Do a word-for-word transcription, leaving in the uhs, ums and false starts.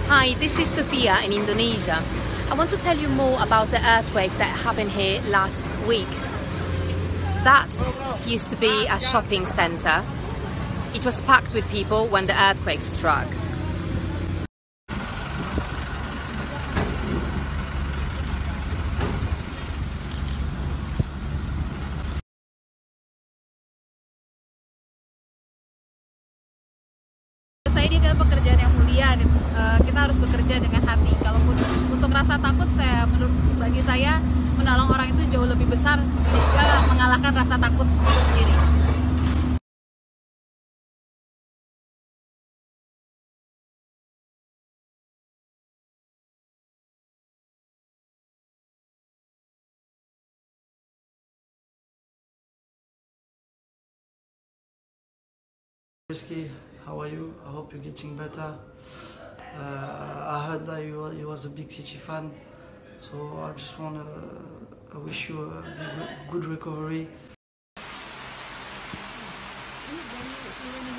Hi, this is Sofia in Indonesia. I want to tell you more about the earthquake that happened here last week. That used to be a shopping center. It was packed with people when the earthquake struck. Saya ini adalah pekerjaan yang mulia dan uh, kita harus bekerja dengan hati. Kalaupun untuk rasa takut, saya menurut bagi saya menolong orang itu jauh lebih besar sehingga mengalahkan rasa takut itu sendiri. Risky, how are you? I hope you're getting better. Uh, I heard that you, you was a big City fan, so I just want to I wish you a big, good recovery.